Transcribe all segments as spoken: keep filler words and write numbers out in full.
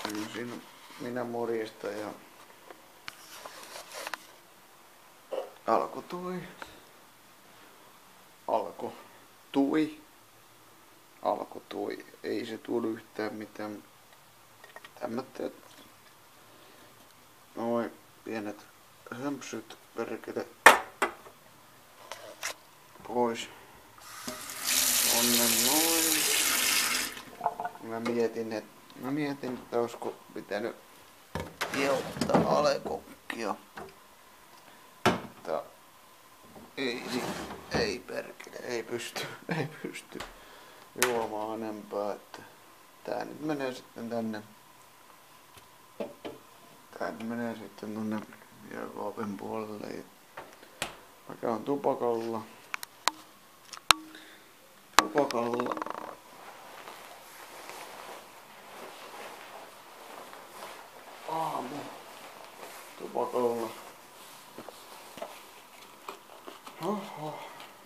Niin siinä minä morjesta ja alko tui. Alko tui. Alko tui. Ei se tullut yhtään mitään. Tämmötteet. Noin pienet hömpsyt perkele pois. Onne noin. Mä mietin, että mä mietin, että olisiko pitänyt kieltää alekokkia. Mutta ei, ei perkele, ei pysty, ei pysty juomaan enempää, että tää nyt menee sitten tänne. Tää nyt menee sitten tonne jääkaapin puolelle. Mä käyn tupakalla. Tupakalla. Aamu. Tupakalla. Oho.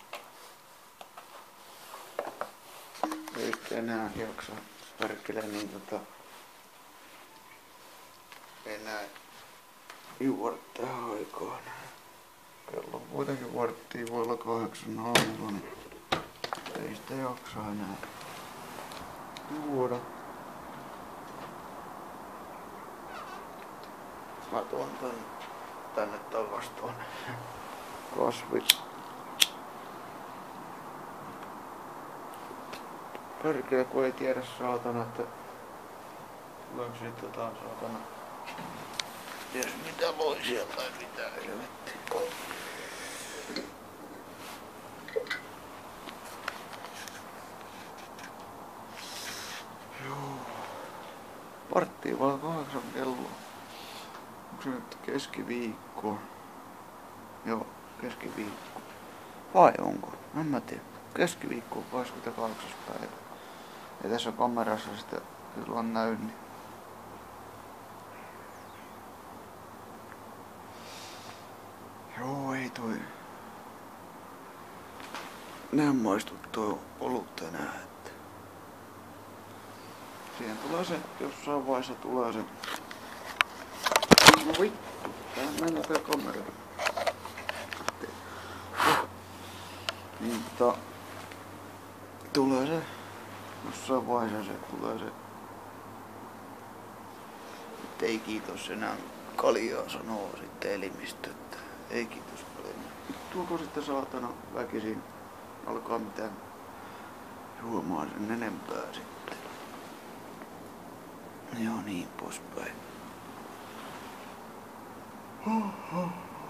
Ei enää jaksa perkele niin tota enää juoda tähän aikaan. Kello on kuitenkin varttia voi olla kahdeksan aamulla, niin ei sitä jaksa enää juoda. Mä tuon tän, tänne takas tuonne kasvit. Perkele kun ei tiedä saatana, että tuleeko siitä jotain saatana. Ties mitä loi sieltä tai mitä helvettiä. Joo. Varttia vaan kahdeksan kello. Onko se nyt keskiviikko? Joo, keskiviikko. Vai onko? En mä tiedä. Keskiviikko kahdeskymmeneskahdeksas päivä. Ja tässä kamerassa sitä kyllä näy. Niin. Joo, ei toi. Näin maistu toi olut enää. Että. Siihen tulee se, jossain vaiheessa tulee se. No vittu, tää mennä tää kamera. Niin tota. Tulee se. Jossain vaiheessa se tulee se. Että ei kiitos enää kaljaa sanoo sitten elimistö. Että ei kiitos enää. Tuoko sitten saatana väkisin alkaa mitään juomaan sen enempää sitten. Joo niin poispäin. Huh, huh.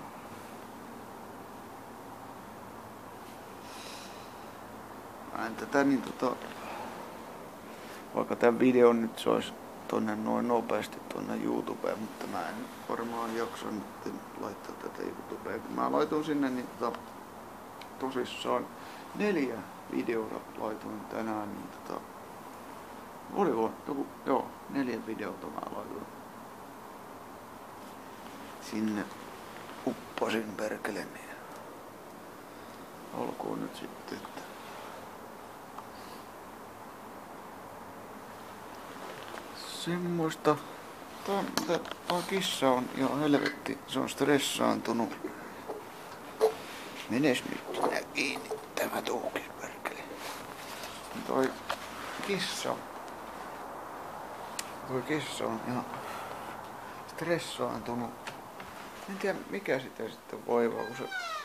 Mä en tätä niin tota. Vaikka tän videon nyt sois tonne noin nopeasti tonne YouTubeen, mutta mä en varmaan jaksa nyt laittaa tätä YouTubeen. Kun mä laitoin sinne niin tota, tosissaan neljä videota laitoin tänään, niin tota, oliko joku, joo, neljä videota mä laitoin. Sinne uppasin perkele, niin olkoon nyt sitten, että semmoista. Tää, tää, tää kissa on ihan helvetti. Se on stressaantunut. Menes nyt sinä kiinni. Tämä tuukis perkele. Toi kissa. Toi kissa on ihan stressaantunut. En tiedä mikä sitä sitten vaivaa, kun se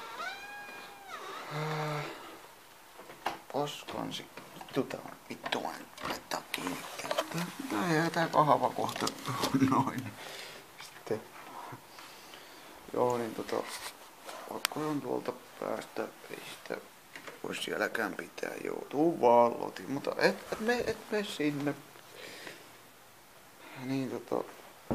paskansi. Vittu tää on vittu mä laittaa kiinni. Tää jää tää kahva kohta noin. Sitten. Joo niin tota. Pakko on tuolta päästä. Ei sitä voi sielläkään pitää. Joutuu vaan lotiin. Mutta et, et me et me sinne. Niin tota.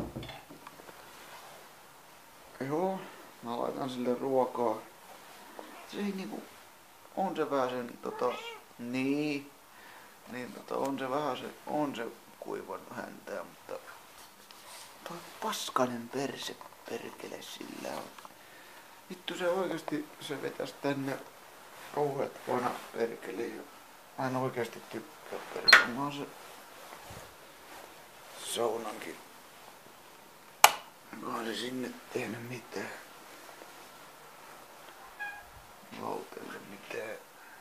Joo. Mä laitan sille ruokaa. Se ei niinku. On se vähän sen tota. Niin. Niin tota on se vähän se. On se kuivannut häntää, mutta toi paskanen perse perkele sillä on. Vittu se oikeesti se vetäs tänne kauheat vanha perkele. Mä en oikeesti tykkää perkele. Mä se saunankin. Onkohan se sinne tehnyt mitään? Lautelle mitään.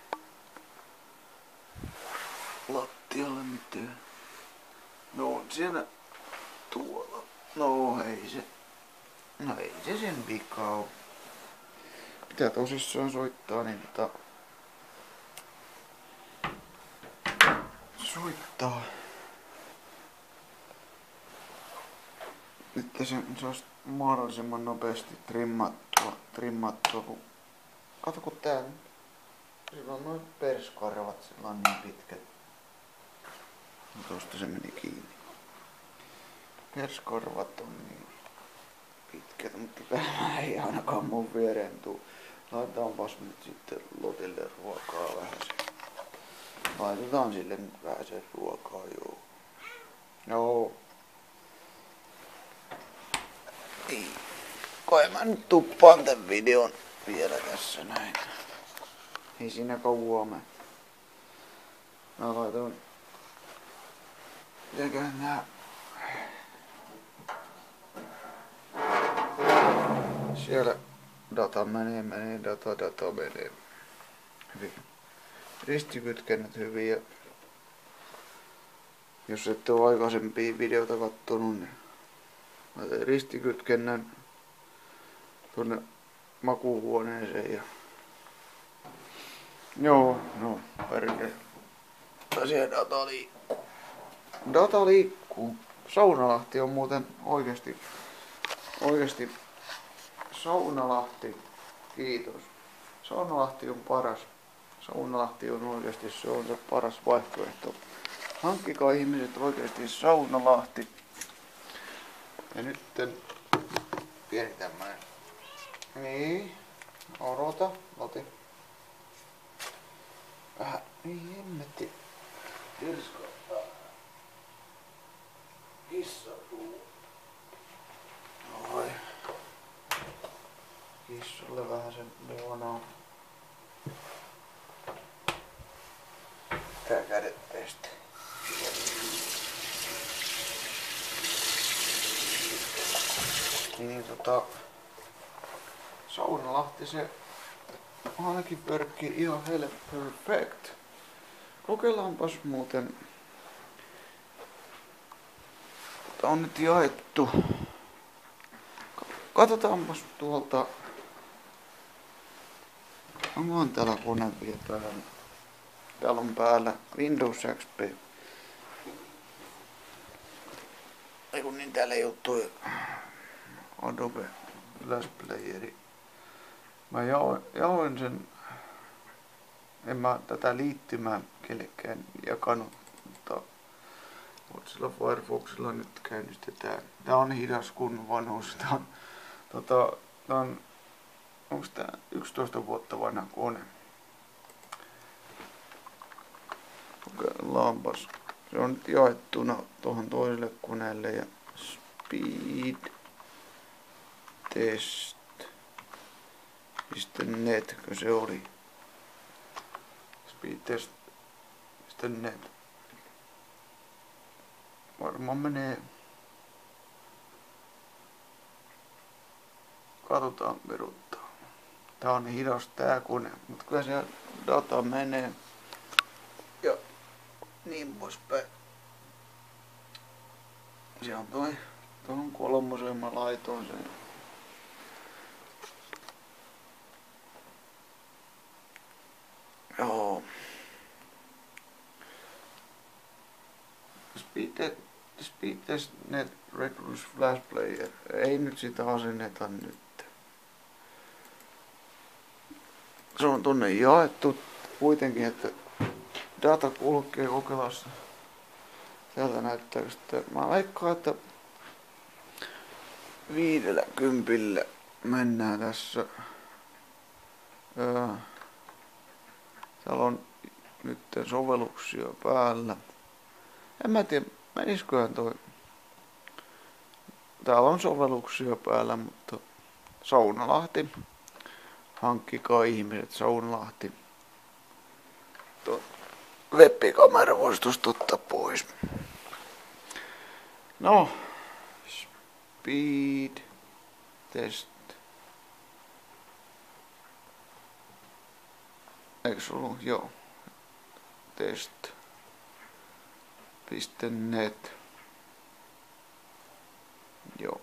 Lattialle mitään. No on siellä tuolla. No ei se. No ei se sen vika oo. Pitää tosissaan soittaa niin tota... Soittaa. Että se saisi mahdollisimman nopeasti trimmattua. Trimmattua kun... Kato kun tää... Sillä on noin perskarvat, sillä on niin pitkät. No tosta se meni kiinni. Perskarvat on niin pitkät, mutta tää ei ainakaan mun viereen tuu. Laitetaanpas nyt sitten Lotille ruokaa vähän se. Laitetaan sille nyt vähän sen ruokaa, joo. Joo. Ei. Kai mä nyt tuppaan tän videon vielä tässä näin. Ei siinä kauaa mä. Mä laitoin... Mitenköhän nää... Siellä data menee, menee, data, data menee. Hyvin. Ristikytkennät hyviä. Jos ette ole aikaisempia videoita kattonut, niin mä tein ristikytkennän tuonne makuuhuoneeseen ja... Joo, no, perkele. Siellä data liikkuu. Data liikkuu. Saunalahti on muuten oikeesti, oikeesti Saunalahti, kiitos. Saunalahti on paras. Saunalahti on oikeesti, se on se paras vaihtoehto. Hankkikaa ihmiset oikeesti Saunalahti. Ja nytten pieni tämmönen. Niin, odota, Loti. Vähän, niin hemmetti. Kirskauttaa. Kissa tuu. Oi. Kissalle vähän sen leonaa. Tää kädet pestä. Niin tota... Saunalahti se ainakin pörkkii ihan helle perfect. Kokeillaanpas muuten. Tää on nyt jaettu. Katsotaanpas tuolta. Onkohan täällä kone vielä päällä? Täällä on päällä Windows X P. Ei kun niin täällä ei oo toi Adobe Flash Playeri. Mä jaoin, jaoin sen. En mä tätä liittymää kellekään jakanut, mutta sillä Firefoxilla nyt käynnistetään. Tää on hidas kun vanhuus. Tää on, tota, tää on, onks tää yksitoista vuotta vanha kone? Kokeillaanpas. Se on nyt jaettuna tuohon toiselle koneelle ja speed test piste net, kun se oli. speedtest piste net. Varmaan menee. Katsotaan peruttaa. Tää on hidas tää kone, mutta kyllä se data menee. Ja niin poispäin. Se on toi, tuohon kolmoseen mä laitoin sen. Joo. Speed, speed test net Recluse Flash Player. Ei nyt sitä asenneta nyt. Se on tonne jaettu kuitenkin, että data kulkee Kokelassa. Täältä näyttää sitten. Mä veikkaan, että viidellä kympillä mennään tässä. Öö, täällä on nyt sovelluksia päällä. En mä tiedä, menisiköhän toi. Täällä on sovelluksia päällä, mutta Saunalahti. Hankkikaa ihmiset Saunalahti. Tuo webbikamera voisi tosta ottaa pois. No, speed test. Eikö se ollut? Joo. Test. Piste net. Joo.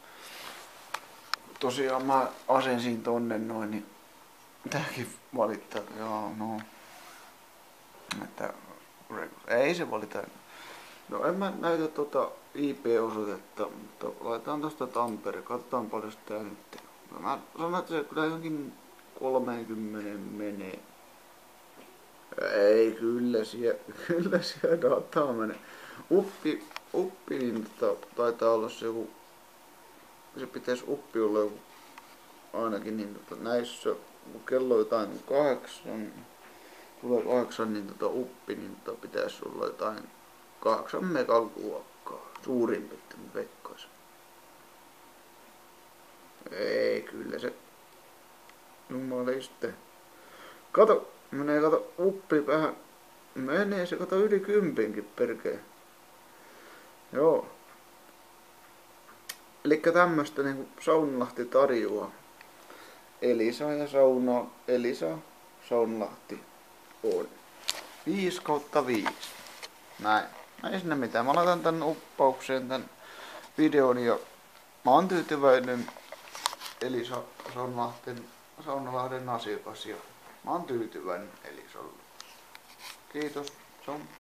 Tosiaan mä asensin tonne noin, niin tääkin valittaa. Joo, no. Että, ei se valita. No en mä näytä tota I P-osoitetta, mutta laitetaan tosta Tampere. Katsotaan paljon sitä nyt. Mä sanon, että se kyllä johonkin kolmekymmentä menee. Ei, kyllä siellä, kyllä siellä dataa menee. Uppi, uppi niin tota, taitaa olla se joku, se pitäisi uppi olla joku, ainakin niin tota, näissä, kun kello on jotain kahdeksan, tulee kahdeksan, niin tota uppi, niin tota, pitäisi olla jotain kahdeksan megan luokkaa, suurin piirtein veikkaisin. Ei, kyllä se, jumaliste. Kato, menee kato uppi vähän, menee se kato yli kympinkin perkele. Joo. Elikkä tämmöstä niinku Saunalahti tarjoaa. Elisa ja Sauna, Elisa, Saunalahti on. viisi kautta viisi. Näin. Ei sinne mitään. Mä laitan tän uppaukseen tän videon ja mä oon tyytyväinen Elisa Saunalahden, Saunalahden asiakas ja mä oon tyytyväinen Elisalle. Kiitos. Se on